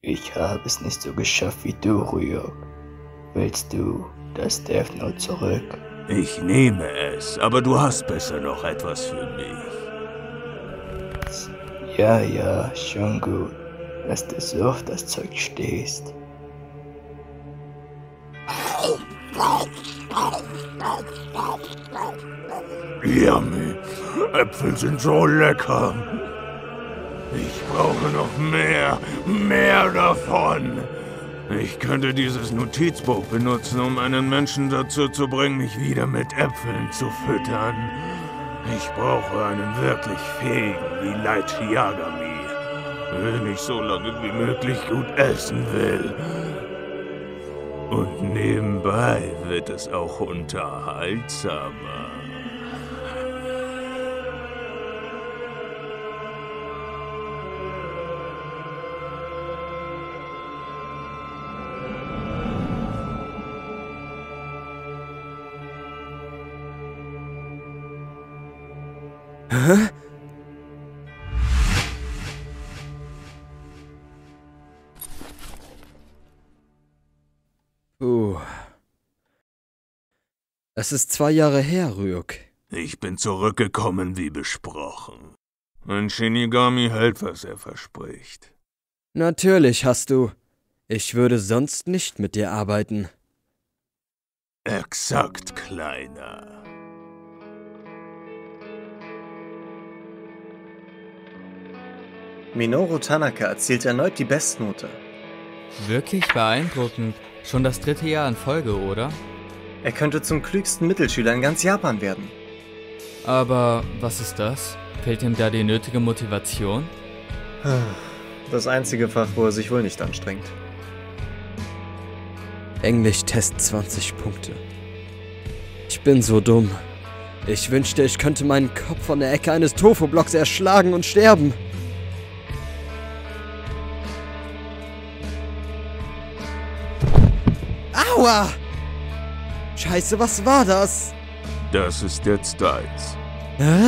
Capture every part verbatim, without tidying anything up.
Ich habe es nicht so geschafft wie du, Ryuk. Willst du das Death Note zurück? Ich nehme es, aber du hast besser noch etwas für mich. Ja, ja, schon gut, dass du so auf das Zeug stehst. Yummy, Äpfel sind so lecker. Ich brauche noch mehr, mehr davon. Ich könnte dieses Notizbuch benutzen, um einen Menschen dazu zu bringen, mich wieder mit Äpfeln zu füttern. Ich brauche einen wirklich fähigen wie Light Yagami, wenn ich so lange wie möglich gut essen will. Und nebenbei wird es auch unterhaltsamer. Hä? Puh. Es ist zwei Jahre her, Ryuk. Ich bin zurückgekommen wie besprochen. Ein Shinigami hält, was er verspricht. Natürlich hast du. Ich würde sonst nicht mit dir arbeiten. Exakt, Kleiner. Minoru Tanaka erzielt erneut die Bestnote. Wirklich beeindruckend. Schon das dritte Jahr in Folge, oder? Er könnte zum klügsten Mittelschüler in ganz Japan werden. Aber was ist das? Fehlt ihm da die nötige Motivation? Das einzige Fach, wo er sich wohl nicht anstrengt. Englisch-Test zwanzig Punkte. Ich bin so dumm. Ich wünschte, ich könnte meinen Kopf von der Ecke eines Tofu-Blocks erschlagen und sterben. Aua! Scheiße, was war das? Das ist jetzt deins. Hä?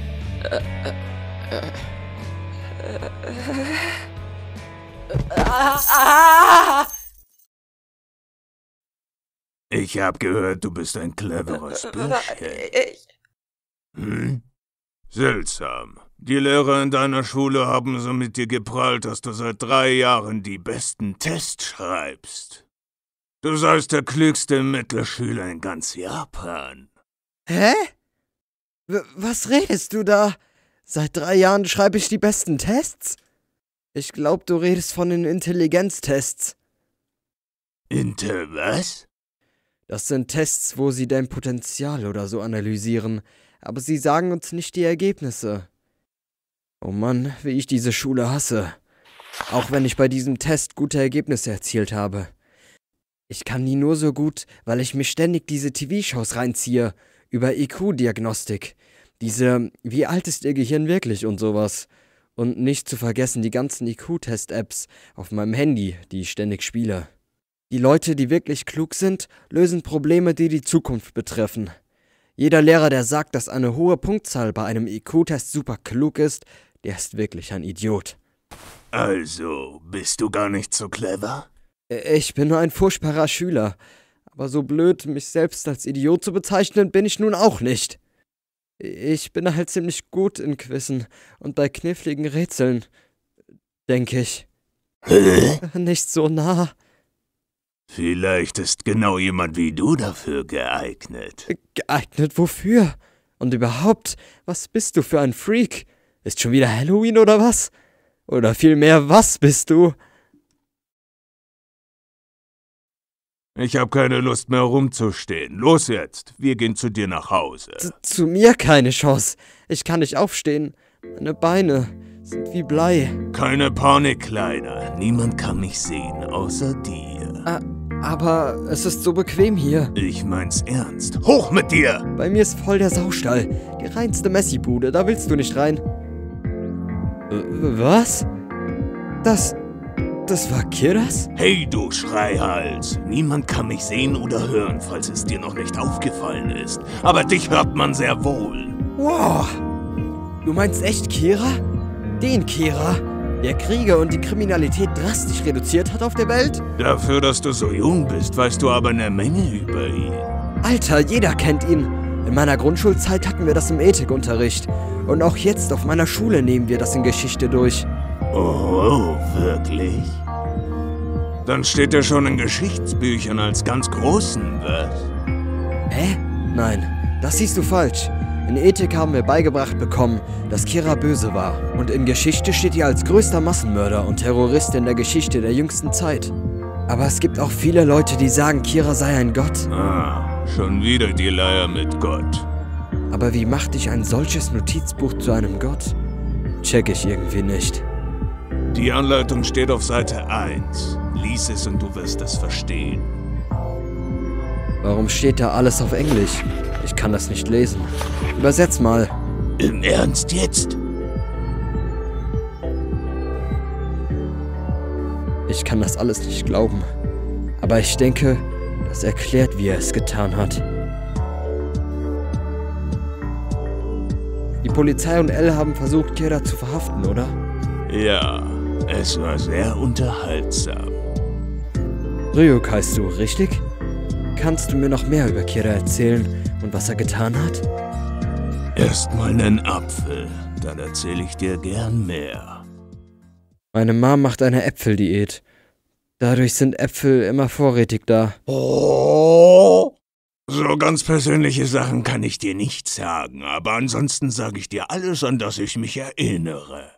Ich hab gehört, du bist ein cleveres Büschchen. Hm? Seltsam. Die Lehrer in deiner Schule haben so mit dir geprahlt, dass du seit drei Jahren die besten Tests schreibst. Du seist der klügste Mittelschüler in ganz Japan. Hä? W- was redest du da? Seit drei Jahren schreibe ich die besten Tests? Ich glaub, du redest von den Intelligenztests. Inter was? Das sind Tests, wo sie dein Potenzial oder so analysieren, aber sie sagen uns nicht die Ergebnisse. Oh Mann, wie ich diese Schule hasse. Auch wenn ich bei diesem Test gute Ergebnisse erzielt habe. Ich kann die nur so gut, weil ich mich ständig diese T V-Shows reinziehe, über I Q-Diagnostik. Diese, wie alt ist ihr Gehirn wirklich und sowas. Und nicht zu vergessen die ganzen I Q-Test-Apps auf meinem Handy, die ich ständig spiele. Die Leute, die wirklich klug sind, lösen Probleme, die die Zukunft betreffen. Jeder Lehrer, der sagt, dass eine hohe Punktzahl bei einem I Q-Test super klug ist, der ist wirklich ein Idiot. Also, bist du gar nicht so clever? Ich bin nur ein furchtbarer Schüler. Aber so blöd, mich selbst als Idiot zu bezeichnen, bin ich nun auch nicht. Ich bin halt ziemlich gut in Quizzen und bei kniffligen Rätseln, denke ich. Nicht so nah. Vielleicht ist genau jemand wie du dafür geeignet. Geeignet wofür? Und überhaupt, was bist du für ein Freak? Ist schon wieder Halloween oder was? Oder vielmehr, was bist du? Ich hab keine Lust mehr rumzustehen. Los jetzt, wir gehen zu dir nach Hause. Z- zu mir keine Chance. Ich kann nicht aufstehen. Meine Beine sind wie Blei. Keine Panik, Kleiner. Niemand kann mich sehen, außer dir. Ah, aber es ist so bequem hier. Ich mein's ernst. Hoch mit dir! Bei mir ist voll der Saustall. Die reinste Messi-Bude, da willst du nicht rein. Äh, was? Das... Das war Kiras? Hey, du Schreihals! Niemand kann mich sehen oder hören, falls es dir noch nicht aufgefallen ist. Aber dich hört man sehr wohl. Wow! Du meinst echt Kira? Den Kira? der Kriege und die Kriminalität drastisch reduziert hat auf der Welt? Dafür, dass du so jung bist, weißt du aber eine Menge über ihn. Alter, jeder kennt ihn. In meiner Grundschulzeit hatten wir das im Ethikunterricht. Und auch jetzt auf meiner Schule nehmen wir das in Geschichte durch. Oh, wirklich? Dann steht er schon in Geschichtsbüchern als ganz großen, was? Hä? Nein, das siehst du falsch. In Ethik haben wir beigebracht bekommen, dass Kira böse war. Und in Geschichte steht er als größter Massenmörder und Terrorist in der Geschichte der jüngsten Zeit. Aber es gibt auch viele Leute, die sagen, Kira sei ein Gott. Ah, schon wieder die Leier mit Gott. Aber wie macht dich ein solches Notizbuch zu einem Gott? Check ich irgendwie nicht. Die Anleitung steht auf Seite eins. Lies es und du wirst es verstehen. Warum steht da alles auf Englisch? Ich kann das nicht lesen. Übersetz mal. Im Ernst jetzt? Ich kann das alles nicht glauben. Aber ich denke, das erklärt, wie er es getan hat. Die Polizei und Elle haben versucht, Kira zu verhaften, oder? Ja, es war sehr unterhaltsam. Ryuk heißt du, richtig? Kannst du mir noch mehr über Kira erzählen und was er getan hat? Erstmal nen Apfel, dann erzähle ich dir gern mehr. Meine Mom macht eine Äpfeldiät. Dadurch sind Äpfel immer vorrätig da. Oh. So ganz persönliche Sachen kann ich dir nicht sagen, aber ansonsten sage ich dir alles, an das ich mich erinnere.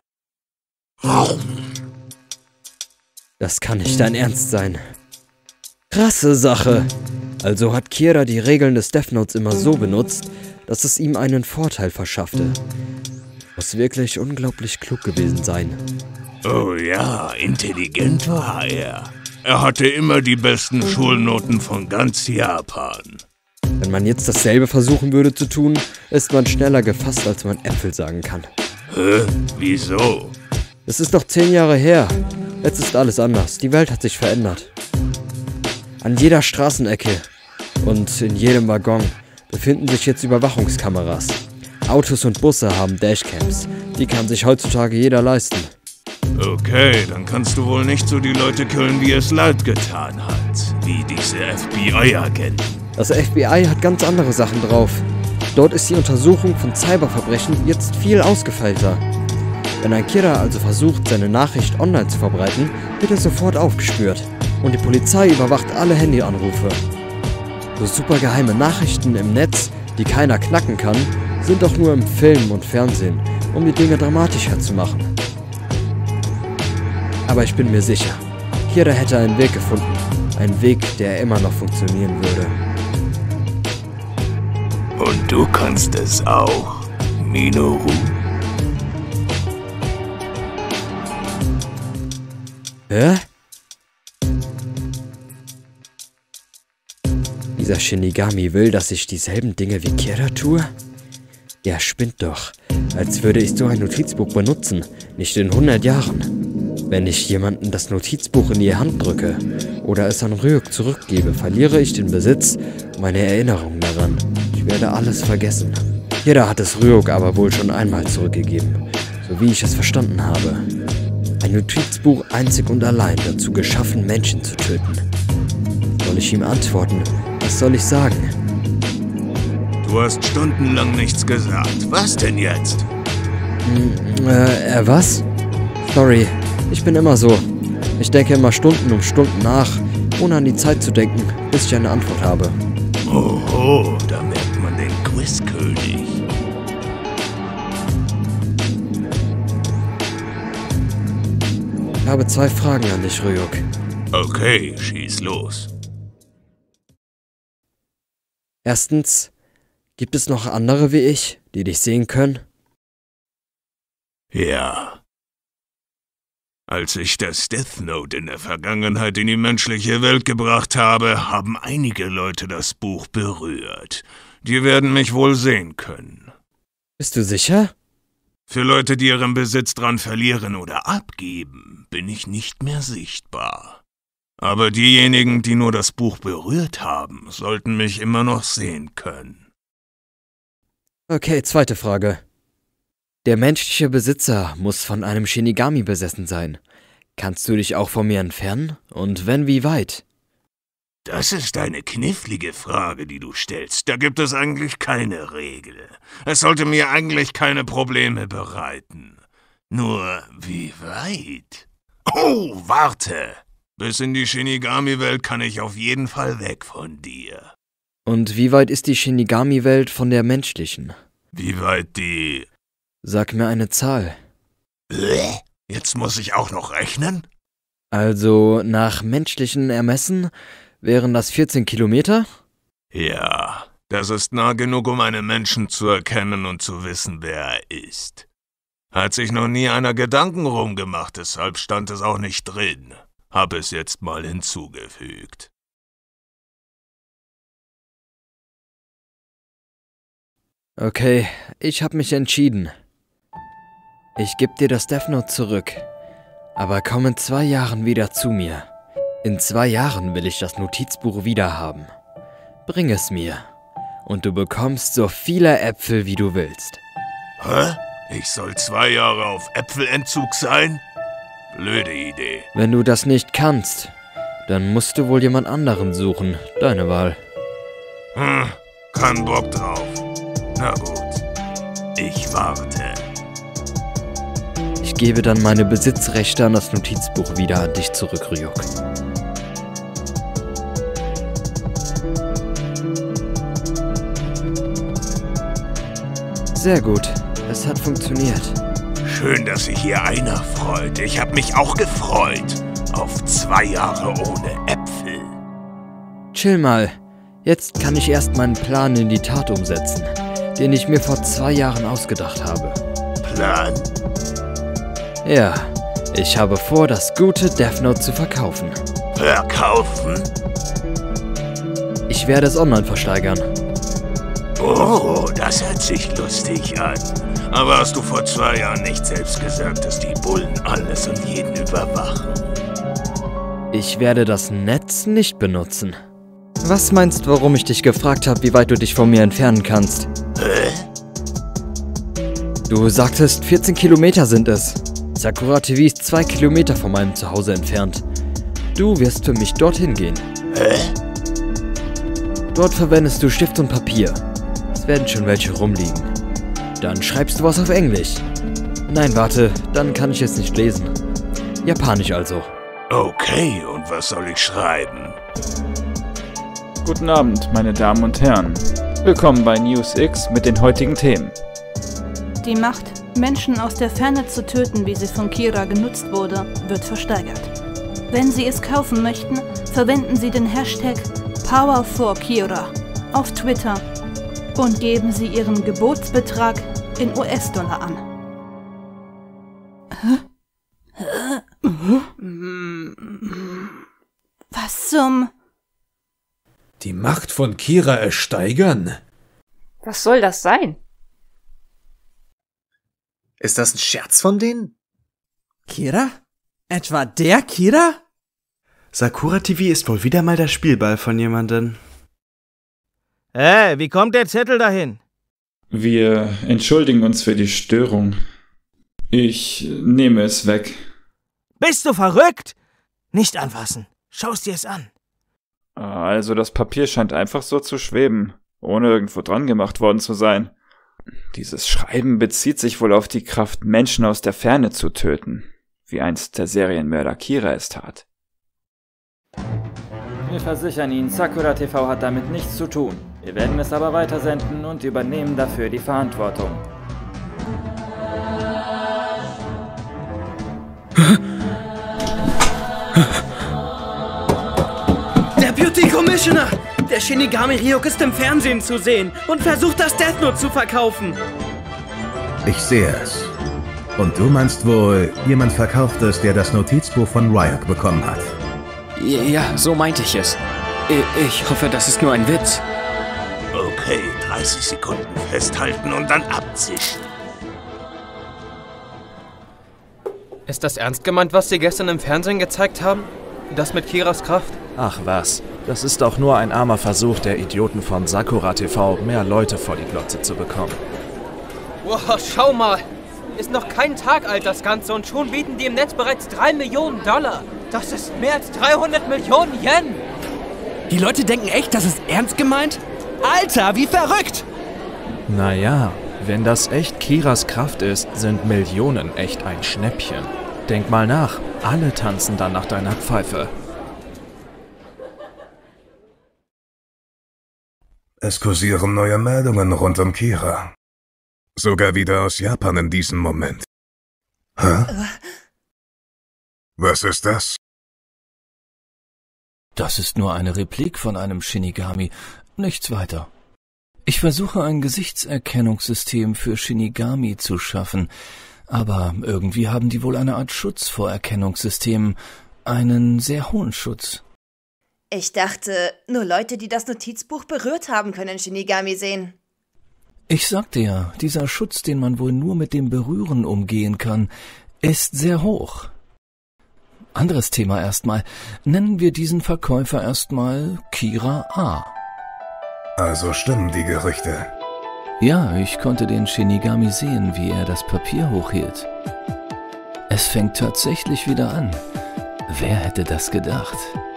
Das kann nicht dein Ernst sein. Krasse Sache. Also hat Kira die Regeln des Death Notes immer so benutzt, dass es ihm einen Vorteil verschaffte. Muss wirklich unglaublich klug gewesen sein. Oh ja, intelligent war er. Er hatte immer die besten Schulnoten von ganz Japan. Wenn man jetzt dasselbe versuchen würde zu tun, ist man schneller gefasst, als man Äpfel sagen kann. Hä? Wieso? Es ist doch zehn Jahre her. Jetzt ist alles anders. Die Welt hat sich verändert. An jeder Straßenecke und in jedem Waggon befinden sich jetzt Überwachungskameras. Autos und Busse haben Dashcams. Die kann sich heutzutage jeder leisten. Okay, dann kannst du wohl nicht so die Leute killen, wie es Leid getan hat. Wie diese F B I-Agenten. Das F B I hat ganz andere Sachen drauf. Dort ist die Untersuchung von Cyberverbrechen jetzt viel ausgefeilter. Wenn ein Kira also versucht, seine Nachricht online zu verbreiten, wird er sofort aufgespürt. Und die Polizei überwacht alle Handyanrufe. So supergeheime Nachrichten im Netz, die keiner knacken kann, sind doch nur im Film und Fernsehen, um die Dinge dramatischer zu machen. Aber ich bin mir sicher, Kira hätte einen Weg gefunden. Einen Weg, der immer noch funktionieren würde. Und du kannst es auch, Minoru. Hä? Dieser Shinigami will, dass ich dieselben Dinge wie Kira tue? Der spinnt doch. Als würde ich so ein Notizbuch benutzen. Nicht in hundert Jahren. Wenn ich jemandem das Notizbuch in die Hand drücke oder es an Ryuk zurückgebe, verliere ich den Besitz und meine Erinnerung daran. Ich werde alles vergessen. Jeder hat es Ryuk aber wohl schon einmal zurückgegeben, so wie ich es verstanden habe. Ein Notizbuch einzig und allein dazu geschaffen, Menschen zu töten. Soll ich ihm antworten? Was soll ich sagen? Du hast stundenlang nichts gesagt. Was denn jetzt? Hm, äh, äh, was? Sorry, ich bin immer so. Ich denke immer Stunden um Stunden nach, ohne an die Zeit zu denken, bis ich eine Antwort habe. Oho, da merkt man den Quizkönig. Ich habe zwei Fragen an dich, Ryuk. Okay, schieß los. Erstens, gibt es noch andere wie ich, die dich sehen können? Ja. Als ich das Death Note in der Vergangenheit in die menschliche Welt gebracht habe, haben einige Leute das Buch berührt. Die werden mich wohl sehen können. Bist du sicher? Für Leute, die ihren Besitz dran verlieren oder abgeben, bin ich nicht mehr sichtbar. Aber diejenigen, die nur das Buch berührt haben, sollten mich immer noch sehen können. Okay, zweite Frage. Der menschliche Besitzer muss von einem Shinigami besessen sein. Kannst du dich auch von mir entfernen? Und wenn, wie weit? Das ist eine knifflige Frage, die du stellst. Da gibt es eigentlich keine Regel. Es sollte mir eigentlich keine Probleme bereiten. Nur, wie weit? Oh, warte! Bis in die Shinigami-Welt kann ich auf jeden Fall weg von dir. Und wie weit ist die Shinigami-Welt von der menschlichen? Wie weit die... Sag mir eine Zahl. Bäh, jetzt muss ich auch noch rechnen? Also, nach menschlichen Ermessen wären das vierzehn Kilometer? Ja, das ist nah genug, um einen Menschen zu erkennen und zu wissen, wer er ist. Hat sich noch nie einer Gedanken rumgemacht, deshalb stand es auch nicht drin. Hab es jetzt mal hinzugefügt. Okay, ich hab mich entschieden. Ich geb dir das Death Note zurück. Aber komm in zwei Jahren wieder zu mir. In zwei Jahren will ich das Notizbuch wieder haben. Bring es mir. Und du bekommst so viele Äpfel, wie du willst. Hä? Ich soll zwei Jahre auf Äpfelentzug sein? Blöde Idee. Wenn du das nicht kannst, dann musst du wohl jemand anderen suchen. Deine Wahl. Hm, kein Bock drauf. Na gut, ich warte. Ich gebe dann meine Besitzrechte an das Notizbuch wieder an dich zurück, Ryuk. Sehr gut, es hat funktioniert. Schön, dass sich hier einer freut. Ich habe mich auch gefreut. Auf zwei Jahre ohne Äpfel. Chill mal. Jetzt kann ich erst meinen Plan in die Tat umsetzen, den ich mir vor zwei Jahren ausgedacht habe. Plan? Ja, ich habe vor, das gute Death Note zu verkaufen. Verkaufen? Ich werde es online versteigern. Oh, das hört sich lustig an. Aber hast du vor zwei Jahren nicht selbst gesagt, dass die Bullen alles und jeden überwachen? Ich werde das Netz nicht benutzen. Was meinst du, warum ich dich gefragt habe, wie weit du dich von mir entfernen kannst? Hä? Du sagtest, vierzehn Kilometer sind es. Sakura T V ist zwei Kilometer von meinem Zuhause entfernt. Du wirst für mich dorthin gehen. Hä? Dort verwendest du Stift und Papier. Es werden schon welche rumliegen. Dann schreibst du was auf Englisch. Nein, warte, dann kann ich es nicht lesen. Japanisch also. Okay, und was soll ich schreiben? Guten Abend, meine Damen und Herren. Willkommen bei News X mit den heutigen Themen. Die Macht, Menschen aus der Ferne zu töten, wie sie von Kira genutzt wurde, wird versteigert. Wenn Sie es kaufen möchten, verwenden Sie den Hashtag Power for Kira auf Twitter und geben Sie Ihren Gebotsbetrag in U S-Dollar an. Hä? Was zum... Die Macht von Kira ersteigern? Was soll das sein? Ist das ein Scherz von denen? Kira? Etwa der Kira? Sakura T V ist wohl wieder mal der Spielball von jemandem. Hey, wie kommt der Zettel dahin? Wir entschuldigen uns für die Störung. Ich nehme es weg. Bist du verrückt? Nicht anfassen. Schau's dir es an. Also das Papier scheint einfach so zu schweben, ohne irgendwo dran gemacht worden zu sein. Dieses Schreiben bezieht sich wohl auf die Kraft, Menschen aus der Ferne zu töten, wie einst der Serienmörder Kira es tat. Wir versichern Ihnen, Sakura T V hat damit nichts zu tun. Wir werden es aber weitersenden und übernehmen dafür die Verantwortung. Deputy Commissioner! Der Shinigami Ryuk ist im Fernsehen zu sehen und versucht, das Death Note zu verkaufen. Ich sehe es. Und du meinst wohl, jemand verkauft es, der das Notizbuch von Ryuk bekommen hat? Ja, so meinte ich es. Ich hoffe, das ist nur ein Witz. Okay, dreißig Sekunden festhalten und dann abzischen. Ist das ernst gemeint, was Sie gestern im Fernsehen gezeigt haben? Das mit Kiras Kraft? Ach was, das ist doch nur ein armer Versuch der Idioten von Sakura T V, mehr Leute vor die Glotze zu bekommen. Wow, schau mal! Ist noch kein Tag alt, das Ganze, und schon bieten die im Netz bereits drei Millionen Dollar. Das ist mehr als dreihundert Millionen Yen. Die Leute denken echt, das ist ernst gemeint? Alter, wie verrückt! Naja, wenn das echt Kiras Kraft ist, sind Millionen echt ein Schnäppchen. Denk mal nach, alle tanzen dann nach deiner Pfeife. Es kursieren neue Meldungen rund um Kira. Sogar wieder aus Japan in diesem Moment. Hä? Was ist das? Das ist nur eine Replik von einem Shinigami, nichts weiter. Ich versuche ein Gesichtserkennungssystem für Shinigami zu schaffen, aber irgendwie haben die wohl eine Art Schutz vor Erkennungssystemen, einen sehr hohen Schutz. Ich dachte, nur Leute, die das Notizbuch berührt haben, können Shinigami sehen. Ich sagte ja, dieser Schutz, den man wohl nur mit dem Berühren umgehen kann, ist sehr hoch. Anderes Thema erstmal. Nennen wir diesen Verkäufer erstmal Kira A. Also stimmen die Gerüchte. Ja, ich konnte den Shinigami sehen, wie er das Papier hochhielt. Es fängt tatsächlich wieder an. Wer hätte das gedacht?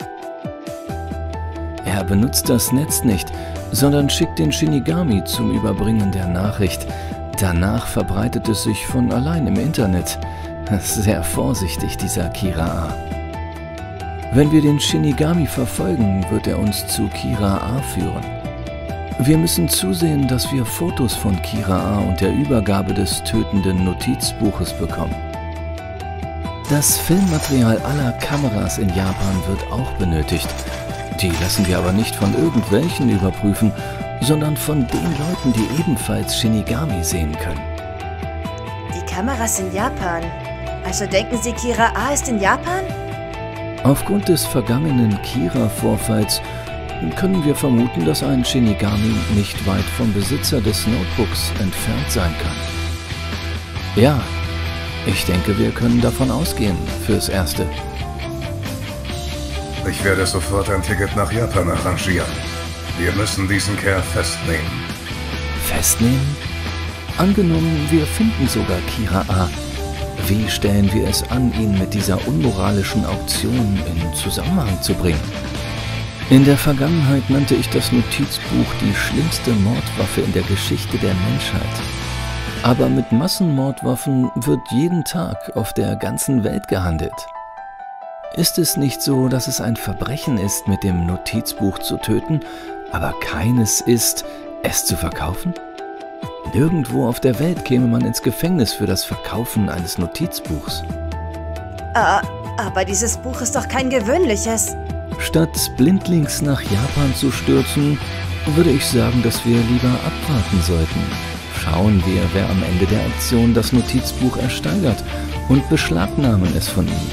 Er benutzt das Netz nicht, sondern schickt den Shinigami zum Überbringen der Nachricht. Danach verbreitet es sich von allein im Internet. Sehr vorsichtig, dieser Kira A. Wenn wir den Shinigami verfolgen, wird er uns zu Kira A führen. Wir müssen zusehen, dass wir Fotos von Kira A und der Übergabe des tötenden Notizbuches bekommen. Das Filmmaterial aller Kameras in Japan wird auch benötigt. Die lassen wir aber nicht von irgendwelchen überprüfen, sondern von den Leuten, die ebenfalls Shinigami sehen können. Die Kameras in Japan? Also denken Sie, Kira A ist in Japan? Aufgrund des vergangenen Kira-Vorfalls können wir vermuten, dass ein Shinigami nicht weit vom Besitzer des Notebooks entfernt sein kann. Ja, ich denke, wir können davon ausgehen, fürs Erste. Ich werde sofort ein Ticket nach Japan arrangieren. Wir müssen diesen Kerl festnehmen. Festnehmen? Angenommen, wir finden sogar Kira A. Wie stellen wir es an, ihn mit dieser unmoralischen Auktion in Zusammenhang zu bringen? In der Vergangenheit nannte ich das Notizbuch die schlimmste Mordwaffe in der Geschichte der Menschheit. Aber mit Massenmordwaffen wird jeden Tag auf der ganzen Welt gehandelt. Ist es nicht so, dass es ein Verbrechen ist, mit dem Notizbuch zu töten, aber keines ist, es zu verkaufen? Nirgendwo auf der Welt käme man ins Gefängnis für das Verkaufen eines Notizbuchs. Uh, aber dieses Buch ist doch kein gewöhnliches. Statt blindlings nach Japan zu stürzen, würde ich sagen, dass wir lieber abwarten sollten. Schauen wir, wer am Ende der Aktion das Notizbuch ersteigert und beschlagnahmen es von ihm.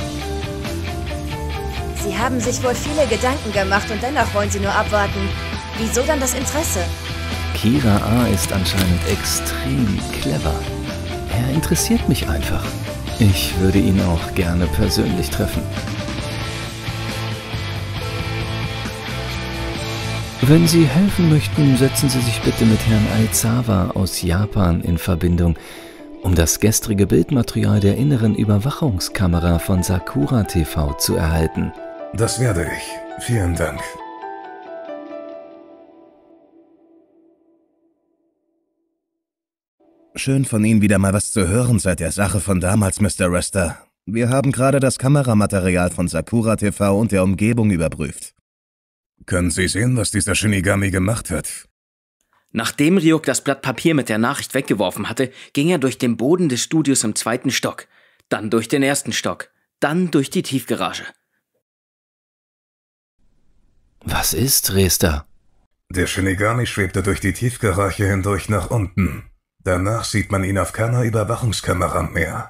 Sie haben sich wohl viele Gedanken gemacht und dennoch wollen Sie nur abwarten. Wieso dann das Interesse? Kira A ist anscheinend extrem clever. Er interessiert mich einfach. Ich würde ihn auch gerne persönlich treffen. Wenn Sie helfen möchten, setzen Sie sich bitte mit Herrn Aizawa aus Japan in Verbindung, um das gestrige Bildmaterial der inneren Überwachungskamera von Sakura T V zu erhalten. Das werde ich. Vielen Dank. Schön von Ihnen wieder mal was zu hören seit der Sache von damals, Mister Rester. Wir haben gerade das Kameramaterial von Sakura T V und der Umgebung überprüft. Können Sie sehen, was dieser Shinigami gemacht hat? Nachdem Ryuk das Blatt Papier mit der Nachricht weggeworfen hatte, ging er durch den Boden des Studios im zweiten Stock, dann durch den ersten Stock, dann durch die Tiefgarage. Was ist, Resta? Der Shinigami schwebte durch die Tiefgarage hindurch nach unten. Danach sieht man ihn auf keiner Überwachungskamera mehr.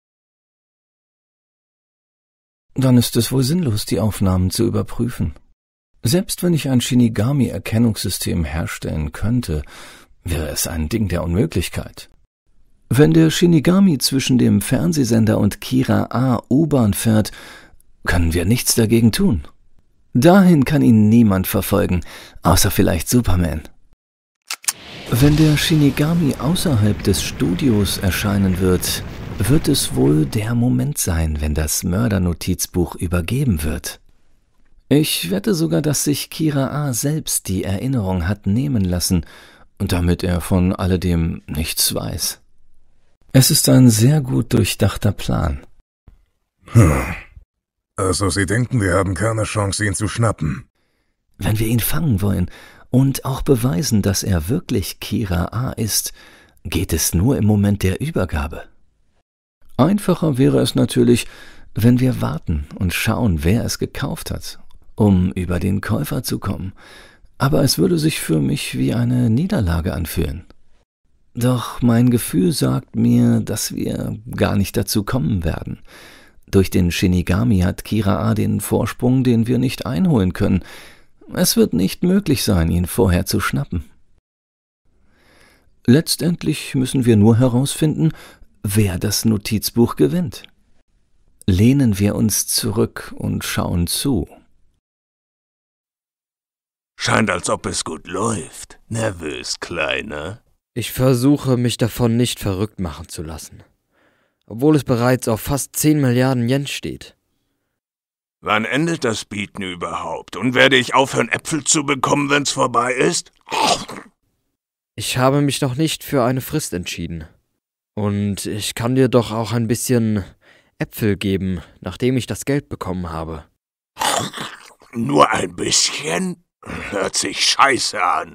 Dann ist es wohl sinnlos, die Aufnahmen zu überprüfen. Selbst wenn ich ein Shinigami-Erkennungssystem herstellen könnte, wäre es ein Ding der Unmöglichkeit. Wenn der Shinigami zwischen dem Fernsehsender und Kira A U-Bahn fährt, können wir nichts dagegen tun. Dahin kann ihn niemand verfolgen, außer vielleicht Superman. Wenn der Shinigami außerhalb des Studios erscheinen wird, wird es wohl der Moment sein, wenn das Mördernotizbuch übergeben wird. Ich wette sogar, dass sich Kira A. selbst die Erinnerung hat nehmen lassen, damit er von alledem nichts weiß. Es ist ein sehr gut durchdachter Plan. Hm. Also Sie denken, wir haben keine Chance, ihn zu schnappen? Wenn wir ihn fangen wollen und auch beweisen, dass er wirklich Kira A. ist, geht es nur im Moment der Übergabe. Einfacher wäre es natürlich, wenn wir warten und schauen, wer es gekauft hat, um über den Käufer zu kommen. Aber es würde sich für mich wie eine Niederlage anfühlen. Doch mein Gefühl sagt mir, dass wir gar nicht dazu kommen werden. Durch den Shinigami hat Kira A. den Vorsprung, den wir nicht einholen können. Es wird nicht möglich sein, ihn vorher zu schnappen. Letztendlich müssen wir nur herausfinden, wer das Notizbuch gewinnt. Lehnen wir uns zurück und schauen zu. Scheint, als ob es gut läuft. Nervös, Kleiner? Ich versuche, mich davon nicht verrückt machen zu lassen. Obwohl es bereits auf fast zehn Milliarden Yen steht. Wann endet das Bieten überhaupt? Und werde ich aufhören, Äpfel zu bekommen, wenn's vorbei ist? Ich habe mich noch nicht für eine Frist entschieden. Und ich kann dir doch auch ein bisschen Äpfel geben, nachdem ich das Geld bekommen habe. Nur ein bisschen? Hört sich scheiße an.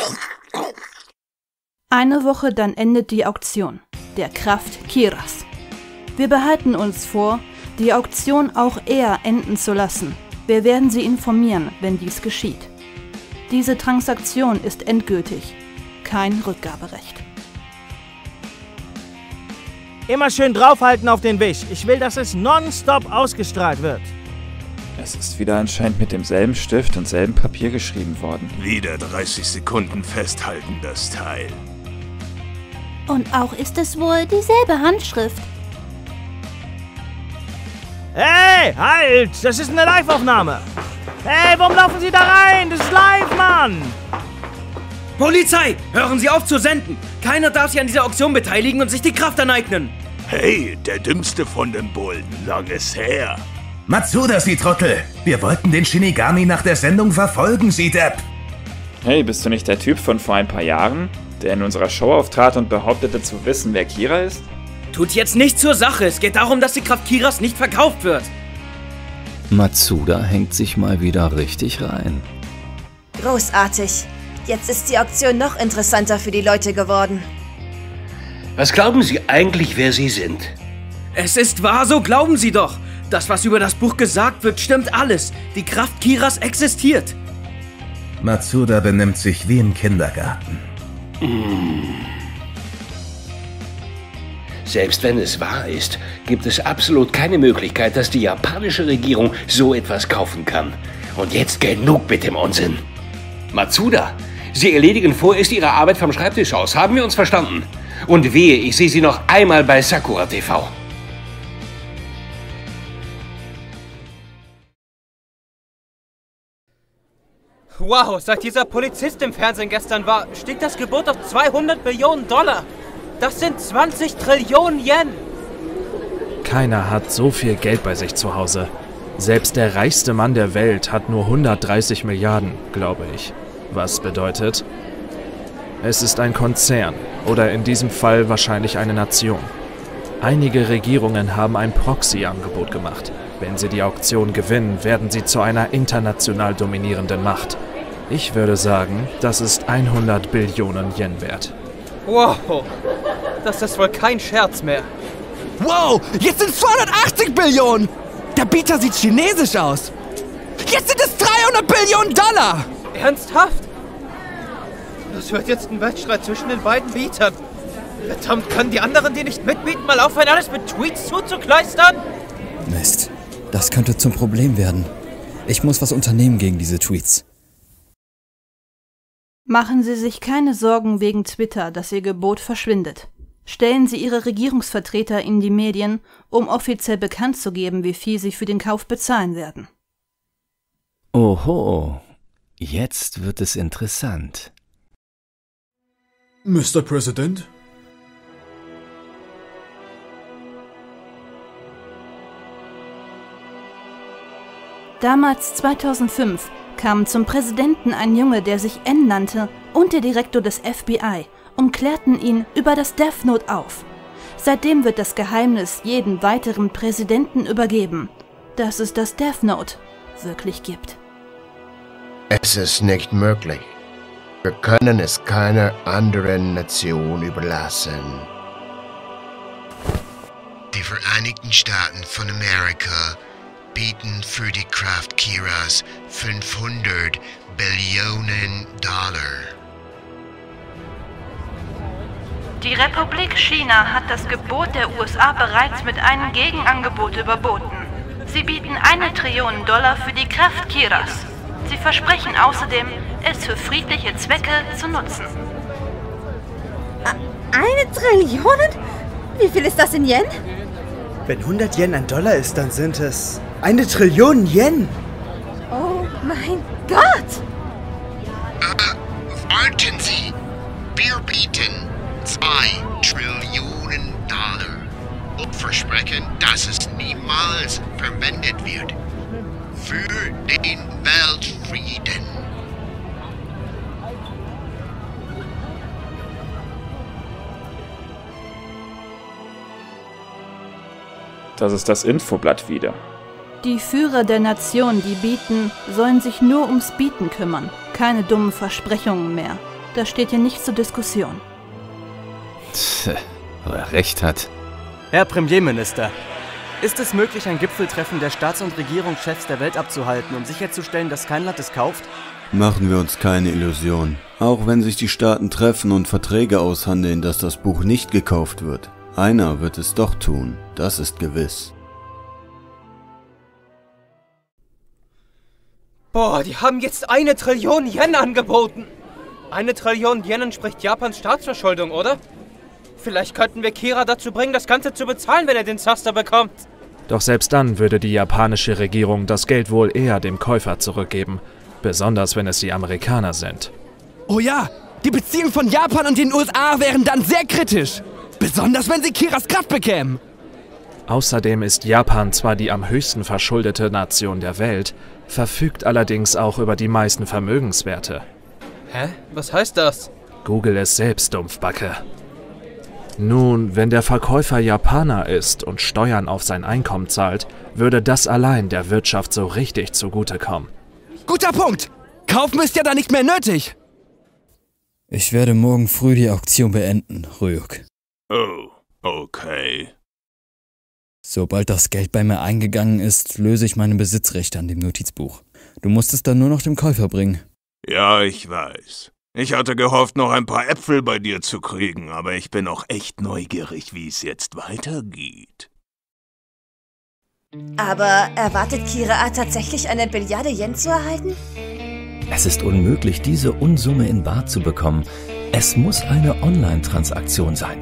Eine Woche dann endet die Auktion, der Kraft Kiras. Wir behalten uns vor, die Auktion auch eher enden zu lassen. Wir werden Sie informieren, wenn dies geschieht. Diese Transaktion ist endgültig. Kein Rückgaberecht. Immer schön draufhalten auf den Wisch. Ich will, dass es nonstop ausgestrahlt wird. Es ist wieder anscheinend mit demselben Stift und selben Papier geschrieben worden. Wieder dreißig Sekunden festhalten, das Teil. Und auch ist es wohl dieselbe Handschrift. Hey, halt! Das ist eine Live-Aufnahme! Hey, warum laufen Sie da rein? Das ist live, Mann! Polizei! Hören Sie auf zu senden! Keiner darf sich an dieser Auktion beteiligen und sich die Kraft aneignen! Hey, der Dümmste von den Bullen. Lang ist her. Matsuda, Sie Trottel! Wir wollten den Shinigami nach der Sendung verfolgen, Sie Depp! Hey, bist du nicht der Typ von vor ein paar Jahren, der in unserer Show auftrat und behauptete zu wissen, wer Kira ist? Tut jetzt nichts zur Sache. Es geht darum, dass die Kraft Kiras nicht verkauft wird. Matsuda hängt sich mal wieder richtig rein. Großartig. Jetzt ist die Auktion noch interessanter für die Leute geworden. Was glauben Sie eigentlich, wer Sie sind? Es ist wahr, so glauben Sie doch. Das, was über das Buch gesagt wird, stimmt alles. Die Kraft Kiras existiert. Matsuda benimmt sich wie im Kindergarten. Mm. Selbst wenn es wahr ist, gibt es absolut keine Möglichkeit, dass die japanische Regierung so etwas kaufen kann. Und jetzt genug mit dem Unsinn. Matsuda, Sie erledigen vorerst Ihre Arbeit vom Schreibtisch aus. Haben wir uns verstanden? Und wehe, ich sehe Sie noch einmal bei Sakura T V. Wow, seit dieser Polizist im Fernsehen gestern war, stieg das Gebot auf zweihundert Millionen Dollar. Das sind zwanzig Trillionen Yen. Keiner hat so viel Geld bei sich zu Hause. Selbst der reichste Mann der Welt hat nur hundertdreißig Milliarden, glaube ich. Was bedeutet, es ist ein Konzern oder in diesem Fall wahrscheinlich eine Nation. Einige Regierungen haben ein Proxy-Angebot gemacht. Wenn sie die Auktion gewinnen, werden sie zu einer international dominierenden Macht. Ich würde sagen, das ist hundert Billionen Yen wert. Wow, das ist wohl kein Scherz mehr. Wow, jetzt sind es zweihundertachtzig Billionen! Der Bieter sieht chinesisch aus. Jetzt sind es dreihundert Billionen Dollar! Ernsthaft? Das wird jetzt ein Wettstreit zwischen den beiden Bietern. Verdammt, können die anderen, die nicht mitbieten, mal aufhören, alles mit Tweets zuzukleistern? Mist, das könnte zum Problem werden. Ich muss was unternehmen gegen diese Tweets. Machen Sie sich keine Sorgen wegen Twitter, dass Ihr Gebot verschwindet. Stellen Sie Ihre Regierungsvertreter in die Medien, um offiziell bekannt zu geben, wie viel Sie für den Kauf bezahlen werden. Oho, jetzt wird es interessant. Mister President? Damals, zweitausendfünf, kamen zum Präsidenten ein Junge, der sich N nannte, und der Direktor des F B I und klärten ihn über das Death Note auf. Seitdem wird das Geheimnis jedem weiteren Präsidenten übergeben, dass es das Death Note wirklich gibt. Es ist nicht möglich. Wir können es keiner anderen Nation überlassen. Die Vereinigten Staaten von Amerika bieten für die Kraft Kiras fünfhundert Billionen Dollar. Die Republik China hat das Gebot der U S A bereits mit einem Gegenangebot überboten. Sie bieten eine Trillion Dollar für die Kraft Kiras. Sie versprechen außerdem, es für friedliche Zwecke zu nutzen. Eine Trillion? Wie viel ist das in Yen? Wenn hundert Yen ein Dollar ist, dann sind es eine Trillion Yen. Oh mein Gott! Uh, warten Sie! Wir bieten zwei Trillionen Dollar und versprechen, dass es niemals verwendet wird. Für den Weltfrieden. Das ist das Infoblatt wieder. Die Führer der Nation, die bieten, sollen sich nur ums Bieten kümmern. Keine dummen Versprechungen mehr. Das steht hier nicht zur Diskussion. Tch, wo er recht hat. Herr Premierminister, ist es möglich, ein Gipfeltreffen der Staats- und Regierungschefs der Welt abzuhalten, um sicherzustellen, dass kein Land es kauft? Machen wir uns keine Illusion. Auch wenn sich die Staaten treffen und Verträge aushandeln, dass das Buch nicht gekauft wird. Einer wird es doch tun, das ist gewiss. Boah, die haben jetzt eine Trillion Yen angeboten. Eine Trillion Yen entspricht Japans Staatsverschuldung, oder? Vielleicht könnten wir Kira dazu bringen, das Ganze zu bezahlen, wenn er den Zaster bekommt. Doch selbst dann würde die japanische Regierung das Geld wohl eher dem Käufer zurückgeben. Besonders wenn es die Amerikaner sind. Oh ja, die Beziehungen von Japan und den U S A wären dann sehr kritisch. Besonders wenn sie Kiras Kraft bekämen. Außerdem ist Japan zwar die am höchsten verschuldete Nation der Welt, verfügt allerdings auch über die meisten Vermögenswerte. Hä? Was heißt das? Google es selbst, Dumpfbacke. Nun, wenn der Verkäufer Japaner ist und Steuern auf sein Einkommen zahlt, würde das allein der Wirtschaft so richtig zugutekommen. Guter Punkt! Kaufen ist ja da nicht mehr nötig! Ich werde morgen früh die Auktion beenden, Ryuk. Oh, okay. Sobald das Geld bei mir eingegangen ist, löse ich meine Besitzrechte an dem Notizbuch. Du musst es dann nur noch dem Käufer bringen. Ja, ich weiß. Ich hatte gehofft, noch ein paar Äpfel bei dir zu kriegen, aber ich bin auch echt neugierig, wie es jetzt weitergeht. Aber erwartet Kira tatsächlich eine Billiarde Yen zu erhalten? Es ist unmöglich, diese Unsumme in bar zu bekommen. Es muss eine Online-Transaktion sein.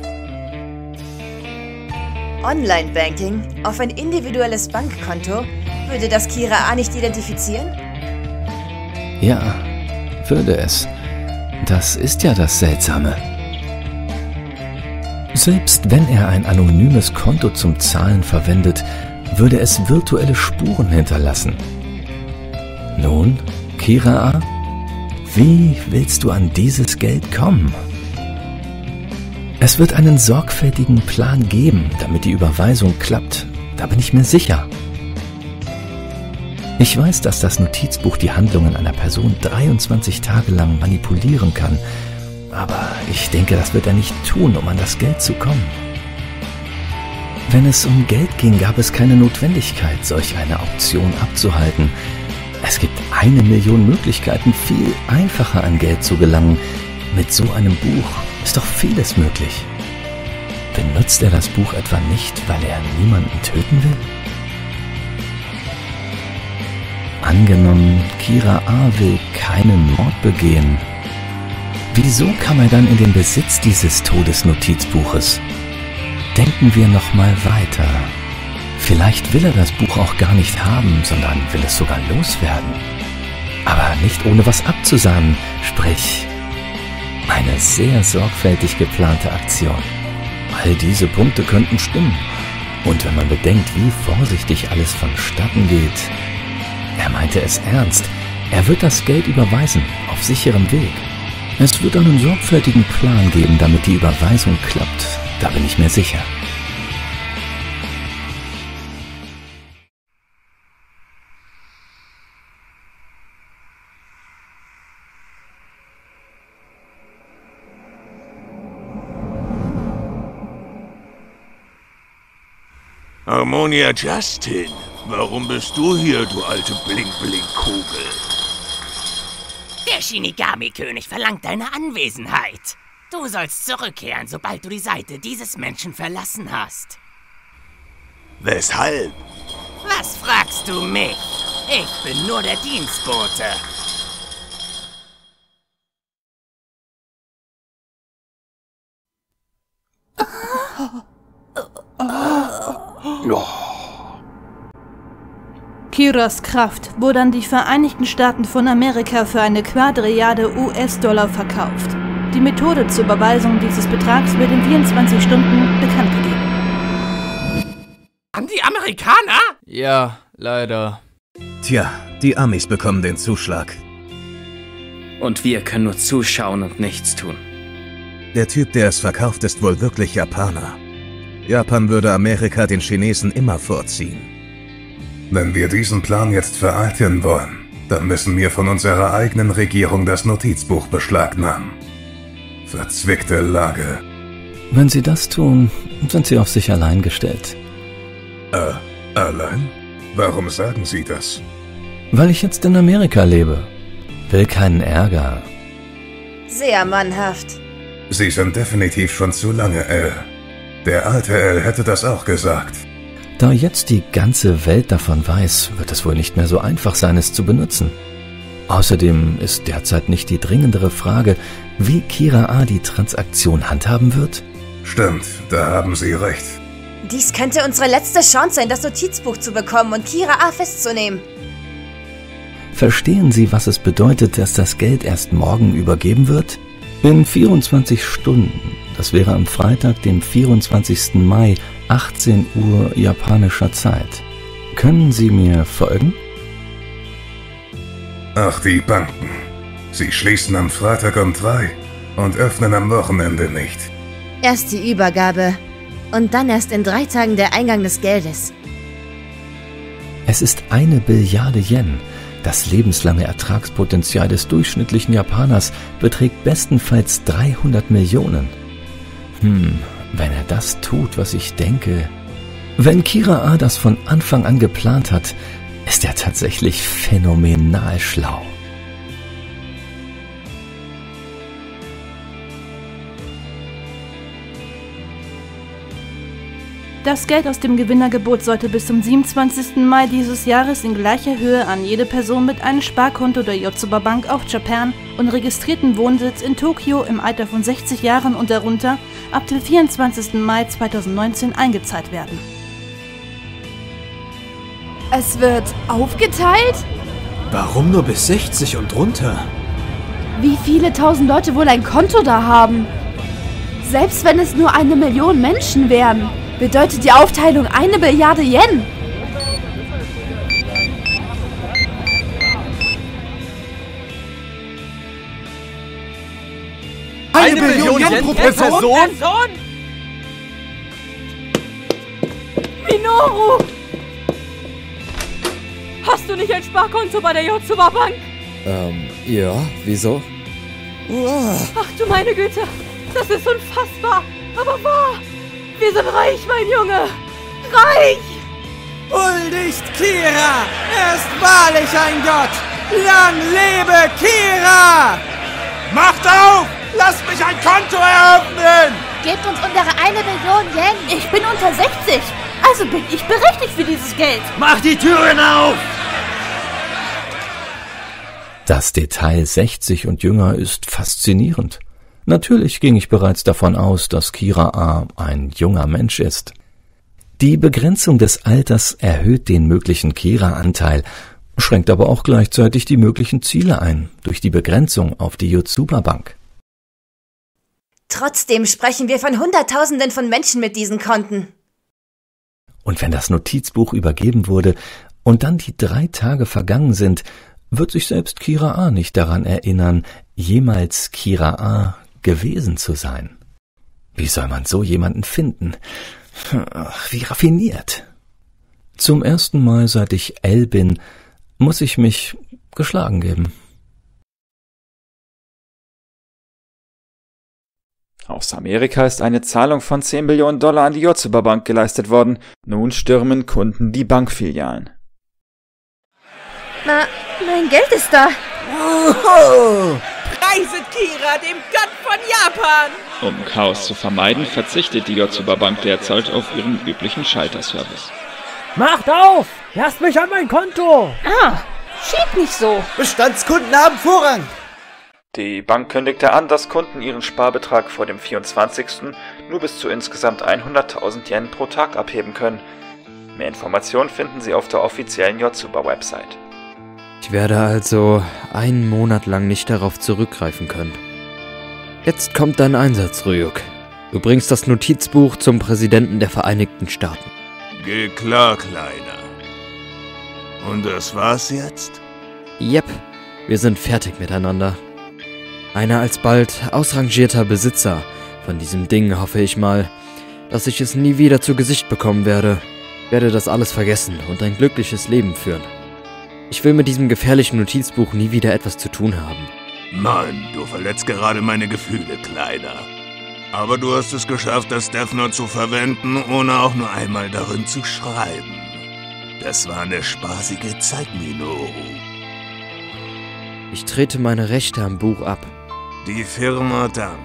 Online-Banking auf ein individuelles Bankkonto? Würde das Kira nicht identifizieren? Ja, würde es. Das ist ja das Seltsame. Selbst wenn er ein anonymes Konto zum Zahlen verwendet, würde es virtuelle Spuren hinterlassen. Nun, Kira, wie willst du an dieses Geld kommen? Es wird einen sorgfältigen Plan geben, damit die Überweisung klappt. Da bin ich mir sicher. Ich weiß, dass das Notizbuch die Handlungen einer Person dreiundzwanzig Tage lang manipulieren kann, aber ich denke, das wird er nicht tun, um an das Geld zu kommen. Wenn es um Geld ging, gab es keine Notwendigkeit, solch eine Auktion abzuhalten. Es gibt eine Million Möglichkeiten, viel einfacher an Geld zu gelangen. Mit so einem Buch ist doch vieles möglich. Benutzt er das Buch etwa nicht, weil er niemanden töten will? Angenommen, Kira A. will keinen Mord begehen. Wieso kam er dann in den Besitz dieses Todesnotizbuches? Denken wir noch mal weiter. Vielleicht will er das Buch auch gar nicht haben, sondern will es sogar loswerden. Aber nicht ohne was abzusahnen, sprich Eine sehr sorgfältig geplante Aktion. All diese Punkte könnten stimmen. Und wenn man bedenkt, wie vorsichtig alles vonstatten geht. Er meinte es ernst. Er wird das Geld überweisen, auf sicherem Weg. Es wird einen sorgfältigen Plan geben, damit die Überweisung klappt. Da bin ich mir sicher. Harmonia Justin, warum bist du hier, du alte Blink-Blink-Kugel? Der Shinigami-König verlangt deine Anwesenheit. Du sollst zurückkehren, sobald du die Seite dieses Menschen verlassen hast. Weshalb? Was fragst du mich? Ich bin nur der Dienstbote. Kiras Kraft wurde an die Vereinigten Staaten von Amerika für eine Quadrilliarde U S-Dollar verkauft. Die Methode zur Überweisung dieses Betrags wird in vierundzwanzig Stunden bekannt gegeben. An die Amerikaner? Ja, leider. Tja, die Amis bekommen den Zuschlag. Und wir können nur zuschauen und nichts tun. Der Typ, der es verkauft, ist wohl wirklich Japaner. Japan würde Amerika den Chinesen immer vorziehen. Wenn wir diesen Plan jetzt vereiteln wollen, dann müssen wir von unserer eigenen Regierung das Notizbuch beschlagnahmen. Verzwickte Lage. Wenn Sie das tun, sind Sie auf sich allein gestellt. Äh, allein? Warum sagen Sie das? Weil ich jetzt in Amerika lebe. Will keinen Ärger. Sehr mannhaft. Sie sind definitiv schon zu lange L. Der alte L hätte das auch gesagt. Da jetzt die ganze Welt davon weiß, wird es wohl nicht mehr so einfach sein, es zu benutzen. Außerdem ist derzeit nicht die dringendere Frage, wie Kira A. die Transaktion handhaben wird? Stimmt, da haben Sie recht. Dies könnte unsere letzte Chance sein, das Notizbuch zu bekommen und Kira A. festzunehmen. Verstehen Sie, was es bedeutet, dass das Geld erst morgen übergeben wird? In vierundzwanzig Stunden. Das wäre am Freitag, dem vierundzwanzigsten Mai, achtzehn Uhr japanischer Zeit. Können Sie mir folgen? Ach, die Banken. Sie schließen am Freitag um drei und öffnen am Wochenende nicht. Erst die Übergabe und dann erst in drei Tagen der Eingang des Geldes. Es ist eine Billiarde Yen. Das lebenslange Ertragspotenzial des durchschnittlichen Japaners beträgt bestenfalls dreihundert Millionen. Hm, wenn er das tut, was ich denke. Wenn Kira A. das von Anfang an geplant hat, ist er tatsächlich phänomenal schlau. Das Geld aus dem Gewinnergebot sollte bis zum siebenundzwanzigsten Mai dieses Jahres in gleicher Höhe an jede Person mit einem Sparkonto der Yotsuba Bank of Japan und registrierten Wohnsitz in Tokio im Alter von sechzig Jahren und darunter ab dem vierundzwanzigsten Mai zweitausendneunzehn eingezahlt werden. Es wird aufgeteilt? Warum nur bis sechzig und runter? Wie viele tausend Leute wohl ein Konto da haben? Selbst wenn es nur eine Million Menschen wären, bedeutet die Aufteilung eine Billiarde Yen. Eine, eine Billion Yen pro Person? Person? Minoru! Hast du nicht ein Sparkonto bei der Yotsuba Bank? Ähm, ja, wieso? Uah. Ach du meine Güte, das ist unfassbar, aber wahr! Wir sind reich, mein Junge! Reich! Huldigt Kira! Er ist wahrlich ein Gott! Lang lebe Kira! Macht auf! Lasst mich ein Konto eröffnen! Gebt uns unsere eine Million Yen! Ich bin unter sechzig! Also bin ich berechtigt für dieses Geld! Mach die Türen auf! Das Detail sechzig und jünger ist faszinierend. Natürlich ging ich bereits davon aus, dass Kira A. ein junger Mensch ist. Die Begrenzung des Alters erhöht den möglichen Kira-Anteil, schränkt aber auch gleichzeitig die möglichen Ziele ein, durch die Begrenzung auf die Yotsuba Bank. Trotzdem sprechen wir von Hunderttausenden von Menschen mit diesen Konten. Und wenn das Notizbuch übergeben wurde und dann die drei Tage vergangen sind, wird sich selbst Kira A. nicht daran erinnern, jemals Kira A. gewesen zu sein. Wie soll man so jemanden finden? Ach, wie raffiniert. Zum ersten Mal, seit ich L bin, muss ich mich geschlagen geben. Aus Amerika ist eine Zahlung von zehn Billionen Dollar an die Yotsuba Bank geleistet worden. Nun stürmen Kunden die Bankfilialen. Na, mein Geld ist da. Oho! Preiset Kira, dem Gott von Japan! Um Chaos zu vermeiden, verzichtet die Yotsuba Bank derzeit auf ihren üblichen Schalterservice. Macht auf! Lasst mich an mein Konto! Ah, schieb nicht so. Bestandskunden haben Vorrang. Die Bank kündigte an, dass Kunden ihren Sparbetrag vor dem vierundzwanzigsten nur bis zu insgesamt hunderttausend Yen pro Tag abheben können. Mehr Informationen finden Sie auf der offiziellen Yotsuba-Website. Ich werde also einen Monat lang nicht darauf zurückgreifen können. Jetzt kommt dein Einsatz, Ryuk. Du bringst das Notizbuch zum Präsidenten der Vereinigten Staaten. Geh klar, Kleiner. Und das war's jetzt? Jep, wir sind fertig miteinander. Einer alsbald ausrangierter Besitzer von diesem Ding hoffe ich mal, dass ich es nie wieder zu Gesicht bekommen werde. Ich werde das alles vergessen und ein glückliches Leben führen. Ich will mit diesem gefährlichen Notizbuch nie wieder etwas zu tun haben. Mann, du verletzt gerade meine Gefühle, Kleiner. Aber du hast es geschafft, das Death Note zu verwenden, ohne auch nur einmal darin zu schreiben. Das war eine spaßige Zeit, Minoru. Ich trete meine Rechte am Buch ab. Die Firma dankt.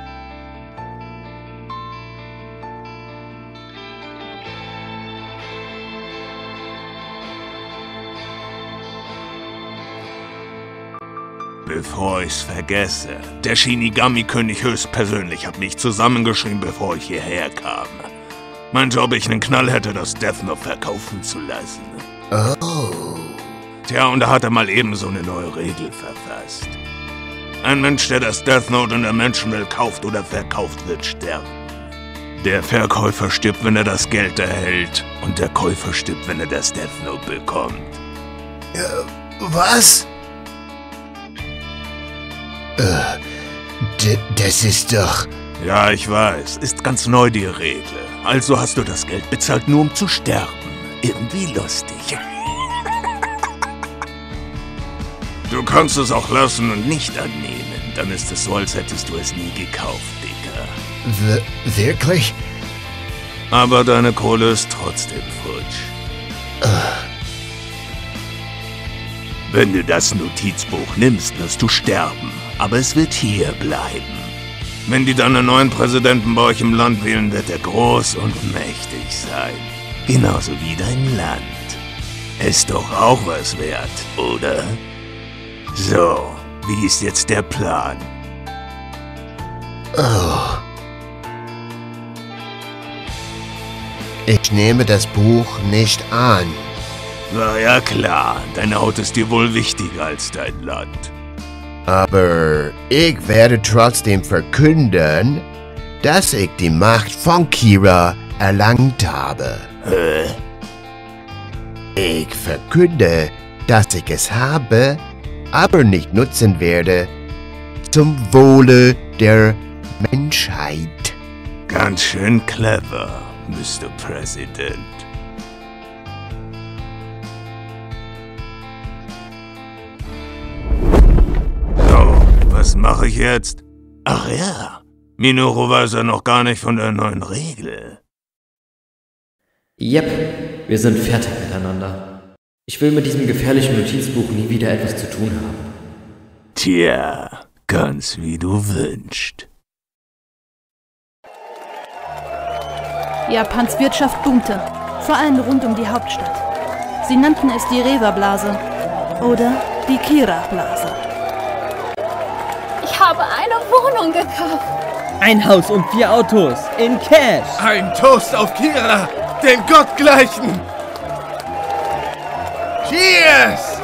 Bevor ich's vergesse, der Shinigami-König höchstpersönlich hat mich zusammengeschrieben, bevor ich hierher kam. Meinte, ob ich einen Knall hätte, das Death Note verkaufen zu lassen. Oh. Tja, und da hat er mal eben so eine neue Regel verfasst. Ein Mensch, der das Death Note in der Menschenwelt kauft oder verkauft, wird sterben. Der Verkäufer stirbt, wenn er das Geld erhält, und der Käufer stirbt, wenn er das Death Note bekommt. Ja, was? Äh, d- das ist doch... Ja, ich weiß. Ist ganz neu, die Regel. Also hast du das Geld bezahlt, nur um zu sterben. Irgendwie lustig. Du kannst es auch lassen und nicht annehmen. Dann ist es so, als hättest du es nie gekauft, Dicker. W- wirklich? Aber deine Kohle ist trotzdem futsch. Uh. Wenn du das Notizbuch nimmst, wirst du sterben. Aber es wird hier bleiben. Wenn die dann einen neuen Präsidenten bei euch im Land wählen, wird er groß und mächtig sein. Genauso wie dein Land. Ist doch auch was wert, oder? So, wie ist jetzt der Plan? Oh. Ich nehme das Buch nicht an. Na ja klar, deine Haut ist dir wohl wichtiger als dein Land. Aber ich werde trotzdem verkünden, dass ich die Macht von Kira erlangt habe. Hä? Ich verkünde, dass ich es habe, aber nicht nutzen werde, zum Wohle der Menschheit. Ganz schön clever, Mister President. So, was mache ich jetzt? Ach ja, Minoru weiß ja noch gar nicht von der neuen Regel. Jep, wir sind fertig miteinander. Ich will mit diesem gefährlichen Notizbuch nie wieder etwas zu tun haben. Tja, ganz wie du wünschst. Japans Wirtschaft boomte, vor allem rund um die Hauptstadt. Sie nannten es die Rewa-Blase oder die Kira-Blase. Ich habe eine Wohnung gekauft. Ein Haus und vier Autos in Cash. Ein Toast auf Kira, den Gottgleichen. Cheers!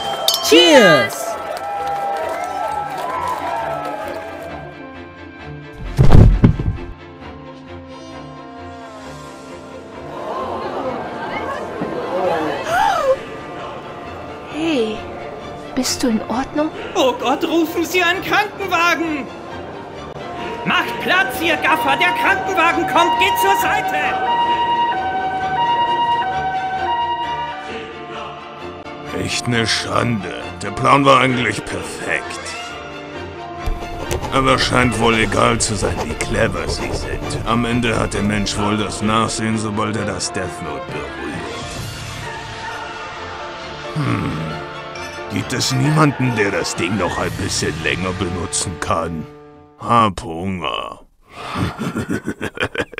Cheers! Bist du in Ordnung? Oh Gott, rufen Sie einen Krankenwagen! Macht Platz, ihr Gaffer! Der Krankenwagen kommt! Geht zur Seite! Echt eine Schande. Der Plan war eigentlich perfekt. Aber scheint wohl egal zu sein, wie clever sie sind. Am Ende hat der Mensch wohl das Nachsehen, sobald er das Death Note berührt. Hm. Gibt es niemanden, der das Ding noch ein bisschen länger benutzen kann? Hab Hunger.